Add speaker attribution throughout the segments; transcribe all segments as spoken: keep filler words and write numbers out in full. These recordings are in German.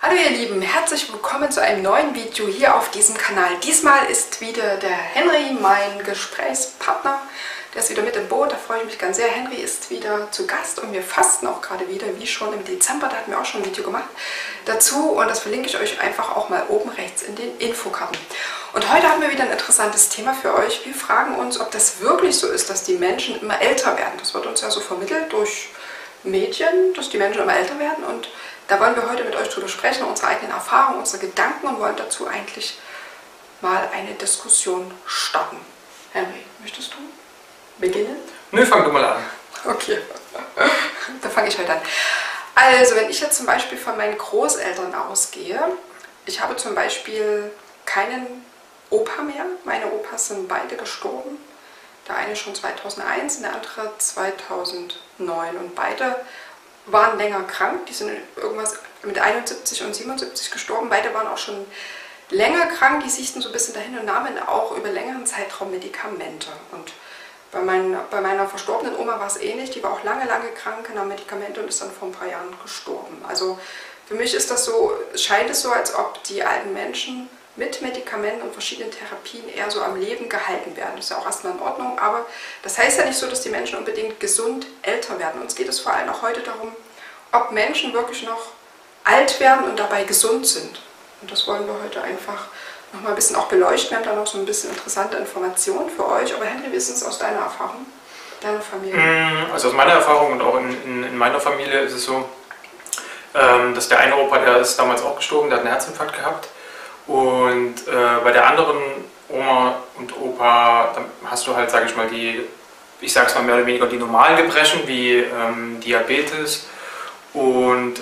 Speaker 1: Hallo ihr Lieben, herzlich willkommen zu einem neuen Video hier auf diesem Kanal. Diesmal ist wieder der Henry mein Gesprächspartner. Der ist wieder mit im Boot, da freue ich mich ganz sehr. Henry ist wieder zu Gast und wir fasten auch gerade wieder, wie schon im Dezember. Da hatten wir auch schon ein Video gemacht dazu und das verlinke ich euch einfach auch mal oben rechts in den Infokarten. Und heute haben wir wieder ein interessantes Thema für euch. Wir fragen uns, ob das wirklich so ist, dass die Menschen immer älter werden. Das wird uns ja so vermittelt durch Medien, dass die Menschen immer älter werden, und da wollen wir heute mit euch drüber sprechen, unsere eigenen Erfahrungen, unsere Gedanken, und wollen dazu eigentlich mal eine Diskussion starten. Henry, möchtest du beginnen?
Speaker 2: Nö, fang du mal an.
Speaker 1: Okay, dann fange ich heute an. Also, wenn ich jetzt zum Beispiel von meinen Großeltern ausgehe, ich habe zum Beispiel keinen Opa mehr. Meine Opas sind beide gestorben. Der eine schon zweitausendeins und der andere zweitausendneun. Und beide waren länger krank. Die sind irgendwas mit einundsiebzig und siebenundsiebzig gestorben. Beide waren auch schon länger krank. Die siechten so ein bisschen dahin und nahmen auch über längeren Zeitraum Medikamente. Und bei, mein, bei meiner verstorbenen Oma war es ähnlich. Die war auch lange, lange krank, nahm Medikamente und ist dann vor ein paar Jahren gestorben. Also für mich ist das so, scheint es so, als ob die alten Menschen mit Medikamenten und verschiedenen Therapien eher so am Leben gehalten werden. Das ist ja auch erstmal in Ordnung, aber das heißt ja nicht so, dass die Menschen unbedingt gesund älter werden. Uns geht es vor allem auch heute darum, ob Menschen wirklich noch alt werden und dabei gesund sind. Und das wollen wir heute einfach noch mal ein bisschen auch beleuchten. Wir haben da noch so ein bisschen interessante Informationen für euch. Aber Henry, wie ist es aus deiner Erfahrung, deiner Familie?
Speaker 2: Also aus meiner Erfahrung und auch in, in, in meiner Familie ist es so, dass der eine Opa, der ist damals auch gestorben, der hat einen Herzinfarkt gehabt. Und äh, bei der anderen Oma und Opa, da hast du halt, sage ich mal, die, ich sag's mal mehr oder weniger die normalen Gebrechen, wie ähm, Diabetes und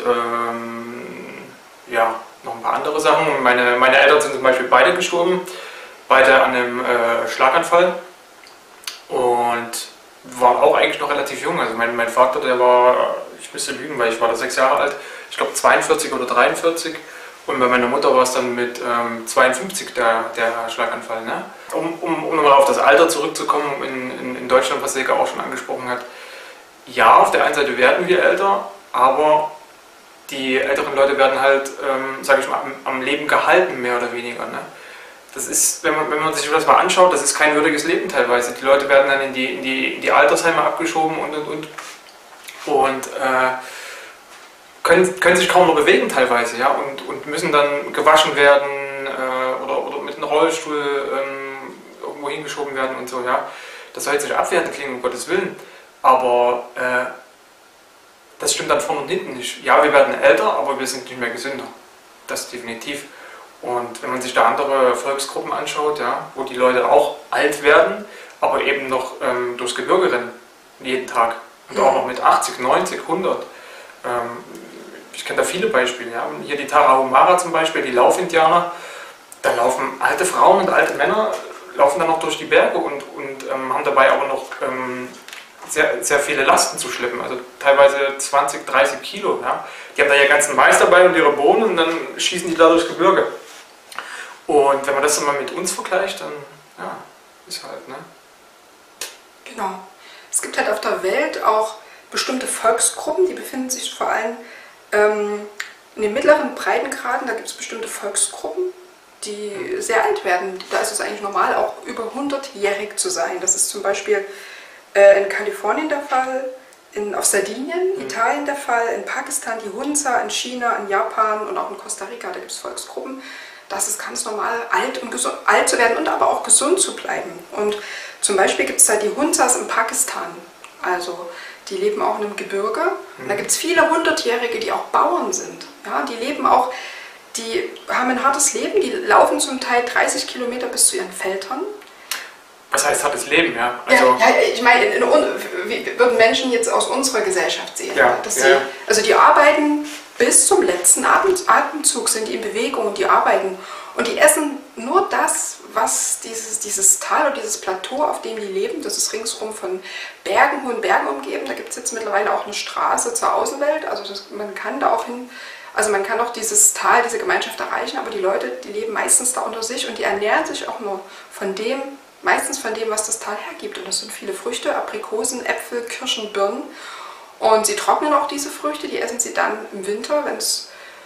Speaker 2: ähm, ja, noch ein paar andere Sachen. Meine, meine Eltern sind zum Beispiel beide gestorben, beide an einem äh, Schlaganfall und waren auch eigentlich noch relativ jung. Also mein, mein Vater, der war, ich müsste lügen, weil ich war da sechs Jahre alt, ich glaube zweiundvierzig oder dreiundvierzig. Und bei meiner Mutter war es dann mit ähm, zweiundfünfzig der, der Schlaganfall. Ne? Um, um, um nochmal auf das Alter zurückzukommen, in, in, in Deutschland, was Silke auch schon angesprochen hat. Ja, auf der einen Seite werden wir älter, aber die älteren Leute werden halt, ähm, sage ich mal, am, am Leben gehalten, mehr oder weniger. Ne? Das ist, wenn man, wenn man sich das mal anschaut, das ist kein würdiges Leben teilweise. Die Leute werden dann in die, in die, in die Altersheime abgeschoben und und und. Und äh, Können, können sich kaum noch bewegen teilweise, ja, und, und müssen dann gewaschen werden äh, oder, oder mit einem Rollstuhl ähm, irgendwo hingeschoben werden und so, ja. Das soll jetzt nicht abwertend klingen, um Gottes Willen, aber äh, das stimmt dann vorne und hinten nicht. Ja, wir werden älter, aber wir sind nicht mehr gesünder. Das definitiv. Und wenn man sich da andere Volksgruppen anschaut, ja, wo die Leute auch alt werden, aber eben noch ähm, durchs Gebirge rennen, jeden Tag. Und auch noch mit achtzig, neunzig, hundert. Ähm, Ich kenne da viele Beispiele. Ja. Hier die Tarahumara zum Beispiel, die Laufindianer, da laufen alte Frauen und alte Männer, laufen dann noch durch die Berge und, und ähm, haben dabei aber noch ähm, sehr, sehr viele Lasten zu schleppen, also teilweise zwanzig, dreißig Kilo. Ja. Die haben da ihr ganzen Mais dabei und ihre Bohnen und dann schießen die da durchs Gebirge. Und wenn man das dann mal mit uns vergleicht, dann ja, ist halt, ne?
Speaker 1: Genau. Es gibt halt auf der Welt auch bestimmte Volksgruppen, die befinden sich vor allem in den mittleren Breitengraden. Da gibt es bestimmte Volksgruppen, die sehr alt werden. Da ist es eigentlich normal, auch über hundertjährig zu sein. Das ist zum Beispiel äh, in Kalifornien der Fall, in, auf Sardinien, mhm. Italien der Fall, in Pakistan die Hunza, in China, in Japan und auch in Costa Rica, da gibt es Volksgruppen. Das ist ganz normal, alt, und gesund, alt zu werden und aber auch gesund zu bleiben. Und zum Beispiel gibt es da die Hunzas in Pakistan. Also die leben auch in einem Gebirge. Und da gibt es viele Hundertjährige, die auch Bauern sind. Ja, die leben auch, die haben ein hartes Leben, die laufen zum Teil dreißig Kilometer bis zu ihren Feldern.
Speaker 2: Was heißt hartes Leben, ja? Also
Speaker 1: ja, ja, ich meine, in, in, wie würden Menschen jetzt aus unserer Gesellschaft sehen?
Speaker 2: Ja,
Speaker 1: dass
Speaker 2: ja,
Speaker 1: sie,
Speaker 2: ja.
Speaker 1: Also die arbeiten bis zum letzten Atem, Atemzug, sind die in Bewegung und die arbeiten. Und die essen nur das, was dieses, dieses Tal oder dieses Plateau, auf dem die leben, das ist ringsherum von Bergen, hohen Bergen umgeben. Da gibt es jetzt mittlerweile auch eine Straße zur Außenwelt. Also das, man kann da auch hin, also man kann auch dieses Tal, diese Gemeinschaft erreichen, aber die Leute, die leben meistens da unter sich und die ernähren sich auch nur von dem, meistens von dem, was das Tal hergibt. Und das sind viele Früchte, Aprikosen, Äpfel, Kirschen, Birnen. Und sie trocknen auch diese Früchte, die essen sie dann im Winter, wenn es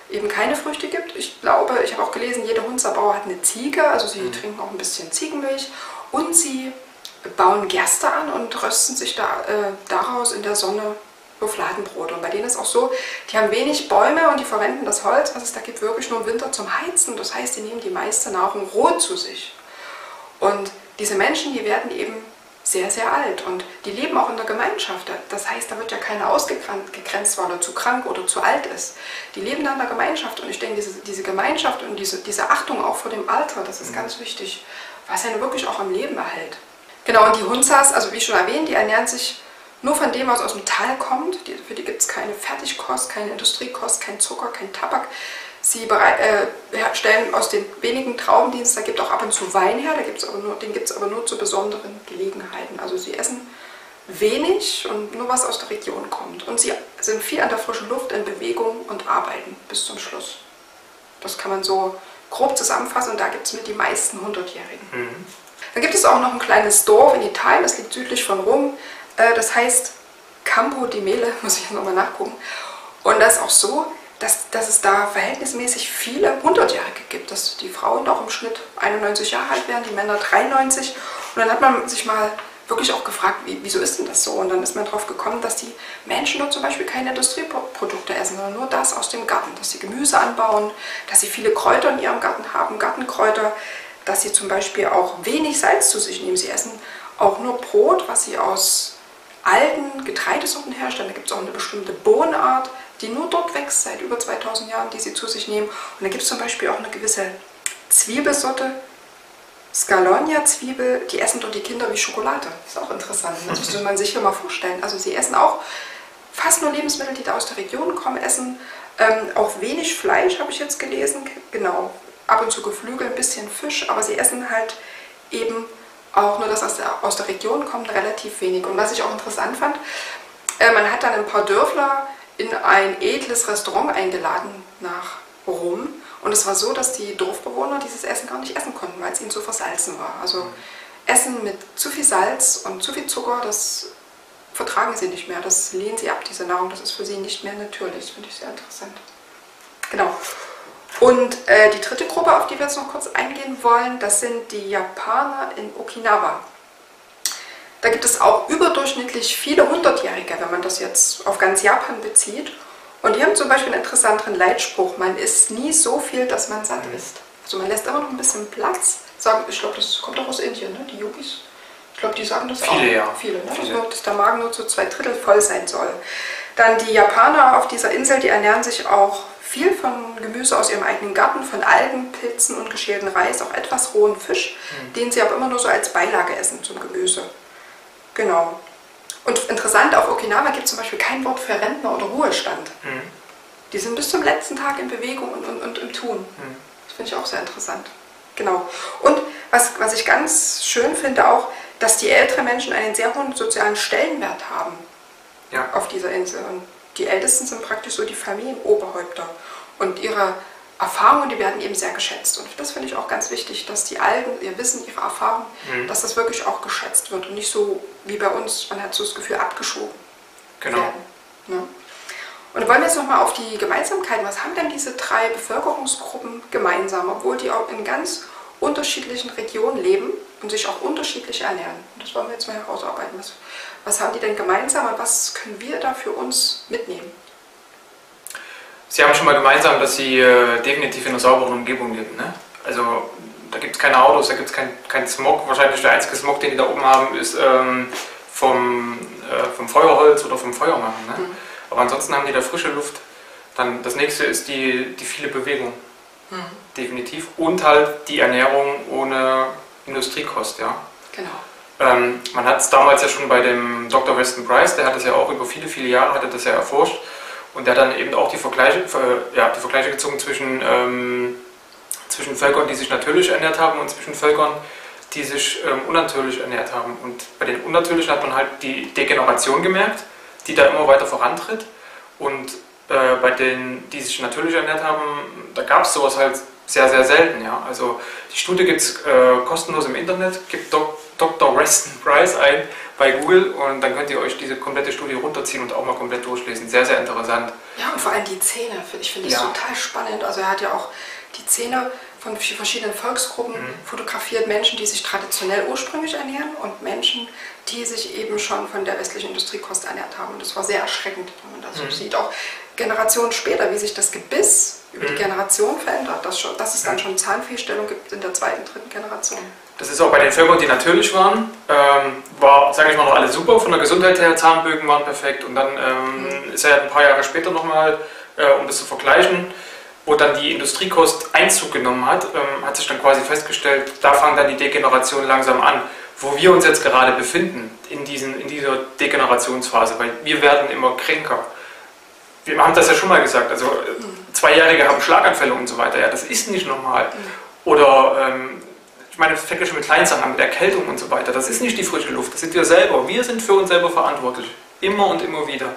Speaker 1: eben keine Früchte gibt. Ich glaube, ich habe auch gelesen, jeder Hunzerbauer hat eine Ziege, also sie mhm. trinken auch ein bisschen Ziegenmilch und sie bauen Gerste an und rösten sich da, äh, daraus in der Sonne so Fladenbrote. Und bei denen ist auch so, die haben wenig Bäume und die verwenden das Holz, was es da gibt, wirklich nur im Winter zum Heizen. Das heißt, die nehmen die meiste Nahrung roh zu sich. Und diese Menschen, die werden eben sehr, sehr alt und die leben auch in der Gemeinschaft. Das heißt, da wird ja keiner ausgegrenzt, weil er zu krank oder zu alt ist. Die leben da in der Gemeinschaft und ich denke, diese, diese Gemeinschaft und diese, diese Achtung auch vor dem Alter, das ist mhm. ganz wichtig, was einen wirklich auch am Leben erhält. Genau, und die Hunzas, also wie schon erwähnt, die ernähren sich nur von dem, was aus dem Tal kommt. Die, für die gibt es keine Fertigkost, keine Industriekost, kein Zucker, kein Tabak. Sie bereit, äh, stellen aus den wenigen Trauben, die es da gibt, auch ab und zu Wein her. Da gibt's aber nur, den gibt es aber nur zu besonderen Gelegenheiten. Also sie essen wenig und nur was aus der Region kommt. Und sie sind viel an der frischen Luft, in Bewegung und arbeiten bis zum Schluss. Das kann man so grob zusammenfassen und da gibt es mit die meisten Hundertjährigen. Mhm. Dann gibt es auch noch ein kleines Dorf in Italien, das liegt südlich von Rom. Äh, das heißt Campo di Mele, muss ich nochmal nachgucken. Und das ist auch so, dass, dass es da verhältnismäßig viele Hundertjährige gibt, dass die Frauen auch im Schnitt einundneunzig Jahre alt werden, die Männer dreiundneunzig. Und dann hat man sich mal wirklich auch gefragt, wie, wieso ist denn das so? Und dann ist man darauf gekommen, dass die Menschen dort zum Beispiel keine Industrieprodukte essen, sondern nur das aus dem Garten, dass sie Gemüse anbauen, dass sie viele Kräuter in ihrem Garten haben, Gartenkräuter, dass sie zum Beispiel auch wenig Salz zu sich nehmen. Sie essen auch nur Brot, was sie aus alten Getreidesorten herstellen. Da gibt es auch eine bestimmte Bohnenart, die nur dort wächst seit über zweitausend Jahren, die sie zu sich nehmen. Und da gibt es zum Beispiel auch eine gewisse Zwiebelsorte, Scalogna-Zwiebel, die essen dort die Kinder wie Schokolade. Das ist auch interessant, das müsste man sich hier mal vorstellen. Also sie essen auch fast nur Lebensmittel, die da aus der Region kommen, essen ähm, auch wenig Fleisch, habe ich jetzt gelesen, genau, ab und zu Geflügel, ein bisschen Fisch, aber sie essen halt eben auch nur das aus der, aus der Region kommt, relativ wenig. Und was ich auch interessant fand, äh, man hat dann ein paar Dörfler in ein edles Restaurant eingeladen nach Rom. Und es war so, dass die Dorfbewohner dieses Essen gar nicht essen konnten, weil es ihnen zu versalzen war. Also mhm. Essen mit zu viel Salz und zu viel Zucker, das vertragen sie nicht mehr. Das lehnen sie ab, diese Nahrung. Das ist für sie nicht mehr natürlich. Das finde ich sehr interessant. Genau. Und äh, die dritte Gruppe, auf die wir jetzt noch kurz eingehen wollen, das sind die Japaner in Okinawa. Da gibt es auch überdurchschnittlich viele Hundertjährige, wenn man das jetzt auf ganz Japan bezieht. Und die haben zum Beispiel einen interessanteren Leitspruch, man isst nie so viel, dass man satt ist. Also man lässt immer noch ein bisschen Platz. Sagen, ich glaube, das kommt auch aus Indien, ne? Die Yogis. Ich glaube, die sagen das
Speaker 2: viele,
Speaker 1: auch.
Speaker 2: Ja.
Speaker 1: Viele, ne? Viele. Dass der Magen nur zu zwei Drittel voll sein soll. Dann die Japaner auf dieser Insel, die ernähren sich auch viel von Gemüse aus ihrem eigenen Garten, von Algen, Pilzen und geschälten Reis, auch etwas rohen Fisch, mhm. den sie aber immer nur so als Beilage essen zum Gemüse. Genau. Und interessant, auf Okinawa gibt es zum Beispiel kein Wort für Rentner oder Ruhestand. Mhm. Die sind bis zum letzten Tag in Bewegung und, und, und im Tun. Mhm. Das finde ich auch sehr interessant. Genau. Und was, was ich ganz schön finde auch, dass die älteren Menschen einen sehr hohen sozialen Stellenwert haben ja. auf dieser Insel. Und die Ältesten sind praktisch so die Familienoberhäupter. Und ihre Erfahrungen, die werden eben sehr geschätzt. Und das finde ich auch ganz wichtig, dass die Alten, ihr Wissen, ihre Erfahrung, mhm. dass das wirklich auch geschätzt wird und nicht so wie bei uns, man hat so das Gefühl, abgeschoben
Speaker 2: genau.
Speaker 1: werden. Ne? Und dann wollen wir jetzt nochmal auf die Gemeinsamkeiten. Was haben denn diese drei Bevölkerungsgruppen gemeinsam, obwohl die auch in ganz unterschiedlichen Regionen leben und sich auch unterschiedlich ernähren? Und das wollen wir jetzt mal herausarbeiten. Was, was haben die denn gemeinsam und was können wir da für uns mitnehmen?
Speaker 2: Sie haben schon mal gemeinsam, dass Sie äh, definitiv in einer sauberen Umgebung leben. Ne? Also da gibt es keine Autos, da gibt es keinen kein Smog. Wahrscheinlich der einzige Smog, den die da oben haben, ist ähm, vom, äh, vom Feuerholz oder vom Feuermachen. Ne? Mhm. Aber ansonsten haben die da frische Luft. Dann das nächste ist die, die viele Bewegung. Mhm. Definitiv. Und halt die Ernährung ohne Industriekost. Ja?
Speaker 1: Genau.
Speaker 2: Ähm, man hat es damals ja schon bei dem Doktor Weston Price, der hat es ja auch über viele, viele Jahre hat er das ja erforscht. Und der hat dann eben auch die Vergleiche, äh, ja, die Vergleiche gezogen zwischen, ähm, zwischen Völkern, die sich natürlich ernährt haben und zwischen Völkern, die sich ähm, unnatürlich ernährt haben. Und bei den Unnatürlichen hat man halt die Degeneration gemerkt, die da immer weiter vorantritt. Und äh, bei denen, die sich natürlich ernährt haben, da gab es sowas halt sehr, sehr selten. Ja? Also die Studie gibt es äh, kostenlos im Internet, gibt Dok Doktor Weston Price ein bei Google und dann könnt ihr euch diese komplette Studie runterziehen und auch mal komplett durchlesen. Sehr, sehr interessant.
Speaker 1: Ja, und vor allem die Zähne, ich finde das
Speaker 2: ja.
Speaker 1: total spannend. Also er hat ja auch die Zähne von verschiedenen Volksgruppen mhm. fotografiert, Menschen, die sich traditionell ursprünglich ernähren und Menschen, die sich eben schon von der westlichen Industriekost ernährt haben. Und das war sehr erschreckend, wenn man das mhm. so sieht. Auch Generationen später, wie sich das Gebiss über mhm. die Generation verändert, dass, schon, dass es dann schon Zahnfehlstellung gibt in der zweiten, dritten Generation.
Speaker 2: Das ist auch bei den Völkern, die natürlich waren, ähm, war, sage ich mal, noch alles super, von der Gesundheit her, Zahnbögen waren perfekt und dann ähm, mhm. ist er ein paar Jahre später nochmal, äh, um das zu vergleichen, wo dann die Industriekost Einzug genommen hat, ähm, hat sich dann quasi festgestellt, da fangen dann die Degenerationen langsam an. Wo wir uns jetzt gerade befinden, in, diesen, in dieser Degenerationsphase, weil wir werden immer kränker. Wir haben das ja schon mal gesagt, also mhm. Zweijährige haben Schlaganfälle und so weiter, ja, das ist nicht normal. Mhm. Oder, ähm, ich meine, das fängt ja schon mit Kleinsachen an, mit Erkältung und so weiter, das ist nicht die frische Luft, das sind wir selber. Wir sind für uns selber verantwortlich, immer und immer wieder.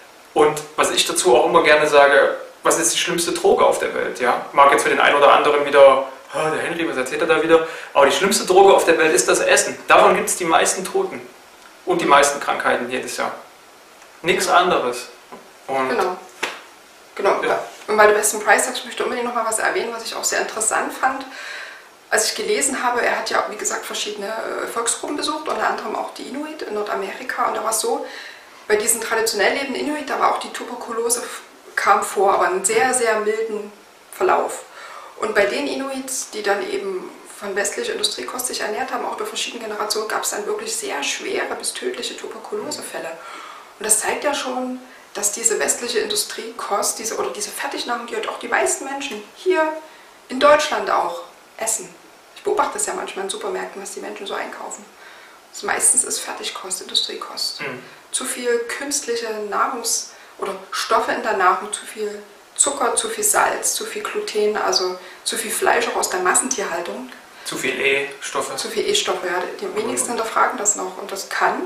Speaker 2: Und was ich dazu auch immer gerne sage, was ist die schlimmste Droge auf der Welt? Ja? Mag jetzt für den einen oder anderen wieder, oh, der Henry, was erzählt er da wieder? Aber die schlimmste Droge auf der Welt ist das Essen. Davon gibt es die meisten Toten und die meisten Krankheiten jedes Jahr. Nichts anderes. Und
Speaker 1: genau. Genau. Ja. Und weil du Weston Price sagst, ich möchte unbedingt noch mal was erwähnen, was ich auch sehr interessant fand. Als ich gelesen habe, er hat ja, wie gesagt, verschiedene Volksgruppen besucht, unter anderem auch die Inuit in Nordamerika. Und da war es so, bei diesen traditionell lebenden Inuit, da war auch die Tuberkulose kam vor, aber einen sehr, sehr milden Verlauf. Und bei den Inuits, die dann eben von westlicher Industriekost sich ernährt haben, auch über verschiedene Generationen, gab es dann wirklich sehr schwere bis tödliche Tuberkulosefälle. Und das zeigt ja schon, dass diese westliche Industriekost, diese, oder diese Fertignahrung, die halt auch die meisten Menschen hier in Deutschland auch essen. Ich beobachte das ja manchmal in Supermärkten, was die Menschen so einkaufen. Das meistens ist Fertigkost, Industriekost. Mhm. Zu viel künstliche Nahrungs- oder Stoffe in der Nahrung, zu viel Zucker, zu viel Salz, zu viel Gluten, also zu viel Fleisch auch aus der Massentierhaltung.
Speaker 2: Zu viel E-Stoffe.
Speaker 1: Zu viel E-Stoffe, ja. Die wenigsten hinterfragen das noch. Und das kann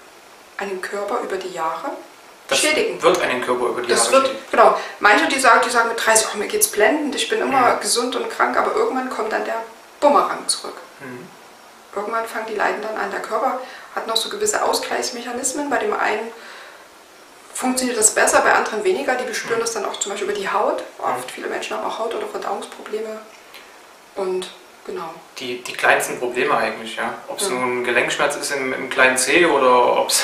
Speaker 1: einen Körper über die Jahre
Speaker 2: das
Speaker 1: schädigen.
Speaker 2: Wird einen Körper über die
Speaker 1: das
Speaker 2: Jahre
Speaker 1: wird,
Speaker 2: schädigen.
Speaker 1: Genau. Manche, die sagen, die sagen mit dreißig, oh, mir geht's blendend, ich bin immer mhm. gesund und krank, aber irgendwann kommt dann der Bumerang zurück. Mhm. Irgendwann fangen die Leiden dann an. Der Körper hat noch so gewisse Ausgleichsmechanismen. Bei dem einen funktioniert das besser, bei anderen weniger. Die bespüren das dann auch zum Beispiel über die Haut. Oft, viele Menschen haben auch Haut- oder Verdauungsprobleme. Und genau.
Speaker 2: Die, die kleinsten Probleme eigentlich, ja. Ob es ja. nun ein Gelenkschmerz ist im, im kleinen Zeh oder ob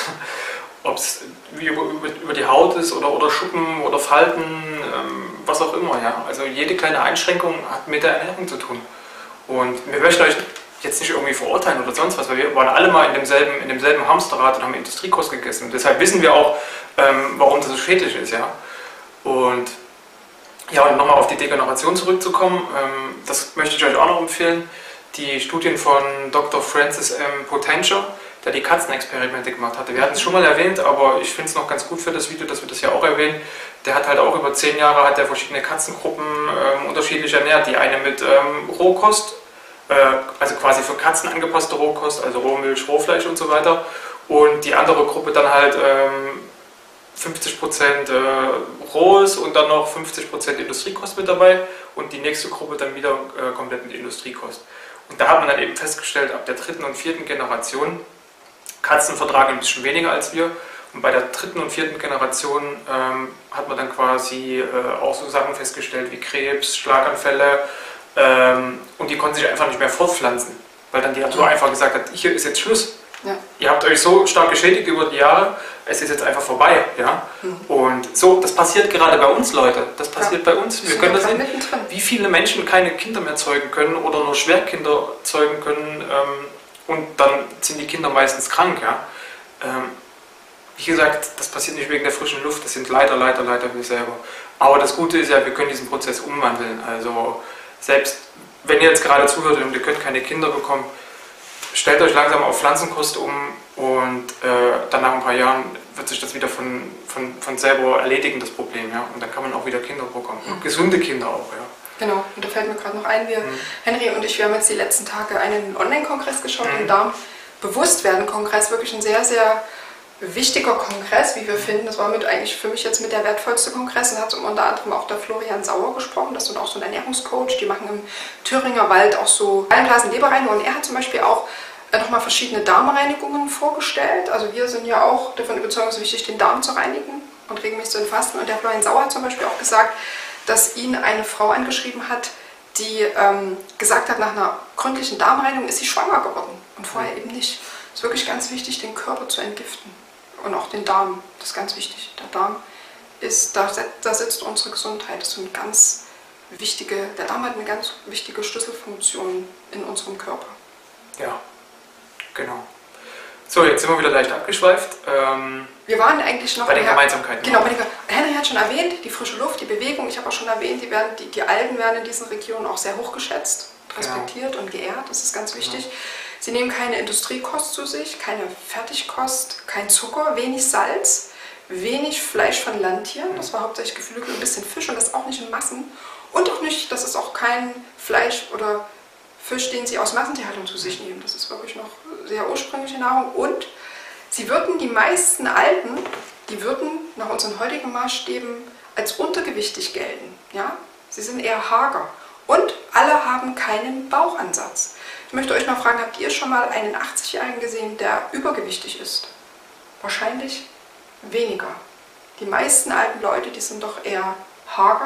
Speaker 2: es über, über, über die Haut ist oder, oder Schuppen oder Falten, ähm, was auch immer, ja. Also jede kleine Einschränkung hat mit der Ernährung zu tun. Und wir möchten euch jetzt nicht irgendwie verurteilen oder sonst was, weil wir waren alle mal in demselben, in demselben Hamsterrad und haben Industriekost gegessen. Und deshalb wissen wir auch, ähm, warum das so schädlich ist. Ja? Und ja, und nochmal auf die Degeneration zurückzukommen, ähm, das möchte ich euch auch noch empfehlen. Die Studien von Doktor Francis M. Potentia, der die Katzenexperimente gemacht hatte. Wir hatten es schon mal erwähnt, aber ich finde es noch ganz gut für das Video, dass wir das ja auch erwähnen. Der hat halt auch über zehn Jahre hat er verschiedene Katzengruppen ähm, unterschiedlich ernährt. Die eine mit ähm, Rohkost, also quasi für Katzen angepasste Rohkost, also Rohmilch, Rohfleisch und so weiter. Und die andere Gruppe dann halt ähm, fünfzig Prozent äh, Rohes und dann noch fünfzig Prozent Industriekost mit dabei und die nächste Gruppe dann wieder äh, komplett mit Industriekost. Und da hat man dann eben festgestellt, ab der dritten und vierten Generation, Katzen vertragen ein bisschen weniger als wir, und bei der dritten und vierten Generation ähm, hat man dann quasi äh, auch so Sachen festgestellt wie Krebs, Schlaganfälle, Ähm, und die konnten sich einfach nicht mehr fortpflanzen, weil dann die Natur einfach gesagt hat, hier ist jetzt Schluss. Ja. Ihr habt euch so stark geschädigt über die Jahre, es ist jetzt einfach vorbei. Ja? Mhm. Und so, das passiert gerade bei uns, Leute. Das passiert ja. bei uns. Wir können das sehen, wie viele Menschen keine Kinder mehr zeugen können oder nur Schwerkinder zeugen können ähm, und dann sind die Kinder meistens krank. Ja? Ähm, wie gesagt, das passiert nicht wegen der frischen Luft, das sind leider, leider, leider wir selber. Aber das Gute ist ja, wir können diesen Prozess umwandeln. Also selbst wenn ihr jetzt gerade zuhört und ihr könnt keine Kinder bekommen, stellt euch langsam auf Pflanzenkost um und äh, dann nach ein paar Jahren wird sich das wieder von, von, von selber erledigen, das Problem. Ja? Und dann kann man auch wieder Kinder bekommen. Mhm. Gesunde Kinder auch. Ja?
Speaker 1: Genau, und da fällt mir gerade noch ein, wir, mhm. Henry und ich, wir haben jetzt die letzten Tage einen Online-Kongress geschaut, mhm. den Darm-Bewusstwerden-Kongress, wirklich ein sehr, sehr wichtiger Kongress, wie wir finden. Das war mit eigentlich für mich jetzt mit der wertvollste Kongress. Und hat unter anderem auch der Florian Sauer gesprochen. Das ist auch so ein Ernährungscoach. Die machen im Thüringer Wald auch so Gallenblasen-Leberreinigung. Und er hat zum Beispiel auch nochmal verschiedene Darmreinigungen vorgestellt. Also wir sind ja auch davon überzeugt, es ist wichtig, den Darm zu reinigen und regelmäßig zu entfasten. Und der Florian Sauer hat zum Beispiel auch gesagt, dass ihn eine Frau angeschrieben hat, die ähm, gesagt hat, nach einer gründlichen Darmreinigung ist sie schwanger geworden und vorher eben nicht. Es ist wirklich ganz wichtig, den Körper zu entgiften und auch den Darm. Das ist ganz wichtig. Der Darm ist, da, da sitzt unsere Gesundheit. Das ist eine ganz wichtige, der Darm hat eine ganz wichtige Schlüsselfunktion in unserem Körper.
Speaker 2: Ja, genau. So, jetzt sind wir wieder leicht abgeschweift. Ähm,
Speaker 1: wir waren eigentlich noch
Speaker 2: bei den Gemeinsamkeiten.
Speaker 1: Genau, bei den, Henry hat schon erwähnt, die frische Luft, die Bewegung. Ich habe auch schon erwähnt, die, werden, die, die Algen werden in diesen Regionen auch sehr hochgeschätzt, respektiert genau. und geehrt. Das ist ganz wichtig. Genau. Sie nehmen keine Industriekost zu sich, keine Fertigkost, kein Zucker, wenig Salz, wenig Fleisch von Landtieren. Das war hauptsächlich Geflügel, ein bisschen Fisch und das auch nicht in Massen. Und auch nicht, das ist auch kein Fleisch oder Fisch, den sie aus Massentierhaltung zu sich nehmen. Das ist wirklich noch sehr ursprüngliche Nahrung. Und sie würden, die meisten Alten, die würden nach unseren heutigen Maßstäben als untergewichtig gelten. Ja? Sie sind eher hager. Und alle haben keinen Bauchansatz. Ich möchte euch mal fragen, habt ihr schon mal einen achtzigjährigen gesehen, der übergewichtig ist? Wahrscheinlich weniger. Die meisten alten Leute, die sind doch eher hager.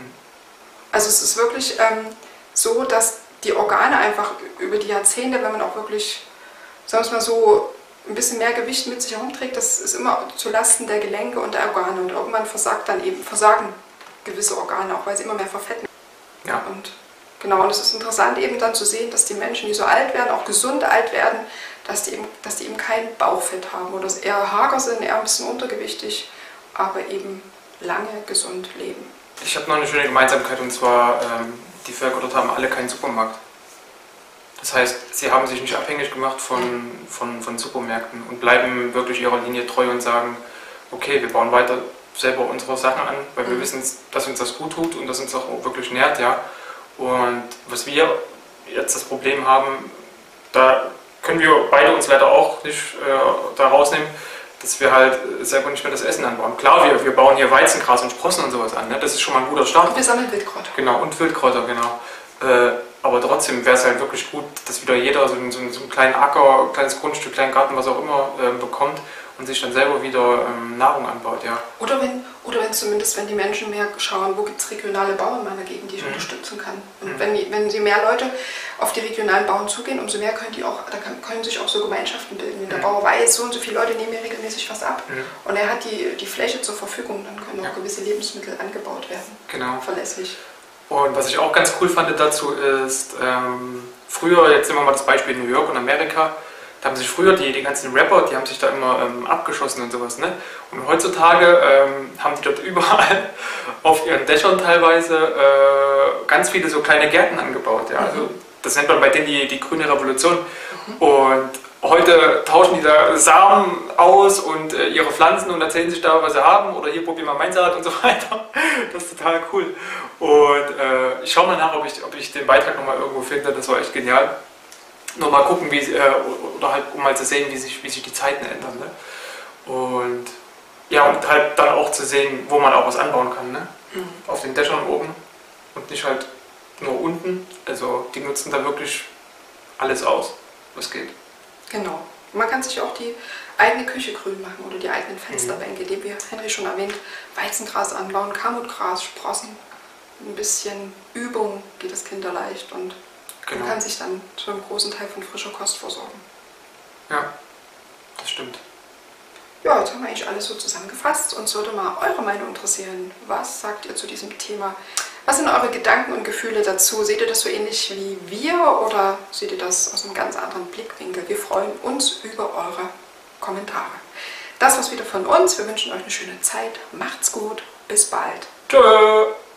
Speaker 1: Also es ist wirklich ähm, so, dass die Organe einfach über die Jahrzehnte, wenn man auch wirklich, sagen wir es mal so, ein bisschen mehr Gewicht mit sich herumträgt, das ist immer zulasten der Gelenke und der Organe. Und irgendwann versagt dann eben, versagen gewisse Organe, auch weil sie immer mehr verfetten.
Speaker 2: Ja.
Speaker 1: Und genau, und es ist interessant eben dann zu sehen, dass die Menschen, die so alt werden, auch gesund alt werden, dass die eben, dass die eben kein Bauchfett haben oder eher hager sind, eher ein bisschen untergewichtig, aber eben lange gesund leben.
Speaker 2: Ich habe noch eine schöne Gemeinsamkeit und zwar, ähm, die Völker dort haben alle keinen Supermarkt. Das heißt, sie haben sich nicht abhängig gemacht von, von, von Supermärkten und bleiben wirklich ihrer Linie treu und sagen, okay, wir bauen weiter selber unsere Sachen an, weil wir mhm. wissen, dass uns das gut tut und dass uns auch wirklich nährt. Ja. Und was wir jetzt das Problem haben, da können wir beide uns leider auch nicht äh, da rausnehmen, dass wir halt selber nicht mehr das Essen anbauen. Klar, wir, wir bauen hier Weizengras und Sprossen und sowas an, ne? Das ist schon mal ein guter Start.
Speaker 1: Und wir sammeln Wildkräuter.
Speaker 2: Genau, und Wildkräuter, genau. Äh, aber trotzdem wäre es halt wirklich gut, dass wieder jeder so einen, so einen kleinen Acker, kleines Grundstück, kleinen Garten, was auch immer äh, bekommt und sich dann selber wieder ähm, Nahrung anbaut, ja.
Speaker 1: Oder wenn, oder wenn zumindest, wenn die Menschen mehr schauen, wo gibt es regionale Bauern in meiner Gegend, die ich mhm. unterstützen kann. Und mhm. wenn, die, wenn sie mehr Leute auf die regionalen Bauern zugehen, umso mehr können die auch, da kann, können sich auch so Gemeinschaften bilden. Wenn der mhm. Bauer weiß, so und so viele Leute nehmen mir regelmäßig was ab mhm. und er hat die, die Fläche zur Verfügung, dann können auch ja. gewisse Lebensmittel angebaut werden.
Speaker 2: Genau.
Speaker 1: Verlässlich.
Speaker 2: Und was ich auch ganz cool fand dazu ist, ähm, früher, jetzt nehmen wir mal das Beispiel New York und Amerika, da haben sich früher die, die ganzen Rapper, die haben sich da immer ähm, abgeschossen und sowas, ne? Und heutzutage ähm, haben die dort überall auf ihren Dächern teilweise äh, ganz viele so kleine Gärten angebaut, ja? Also das nennt man bei denen die, die grüne Revolution. Mhm. Und heute tauschen die da Samen aus und äh, ihre Pflanzen und erzählen sich da, was sie haben, oder hier probier mal meinen Salat und so weiter. Das ist total cool. Und äh, ich schaue mal nach, ob ich, ob ich den Beitrag nochmal irgendwo finde, das war echt genial. Nur mal gucken, wie, äh, oder halt, um mal zu sehen, wie sich, wie sich die Zeiten ändern. Ne? Und ja, und halt dann auch zu sehen, wo man auch was anbauen kann. Ne? Mhm. Auf den Dächern oben und nicht halt nur unten. Also die nutzen da wirklich alles aus, was geht.
Speaker 1: Genau. Man kann sich auch die eigene Küche grün machen oder die eigenen Fensterbänke, mhm. die wir, Henry schon erwähnt, Weizengras anbauen, Kamutgras, Sprossen. Ein bisschen Übung geht es kinderleicht und genau. man kann sich dann zu einem großen Teil von frischer Kost versorgen.
Speaker 2: Ja, das stimmt.
Speaker 1: Ja, jetzt haben wir eigentlich alles so zusammengefasst. Uns würde mal eure Meinung interessieren. Was sagt ihr zu diesem Thema? Was sind eure Gedanken und Gefühle dazu? Seht ihr das so ähnlich wie wir oder seht ihr das aus einem ganz anderen Blickwinkel? Wir freuen uns über eure Kommentare. Das war's wieder von uns. Wir wünschen euch eine schöne Zeit. Macht's gut. Bis bald.
Speaker 2: Tschö.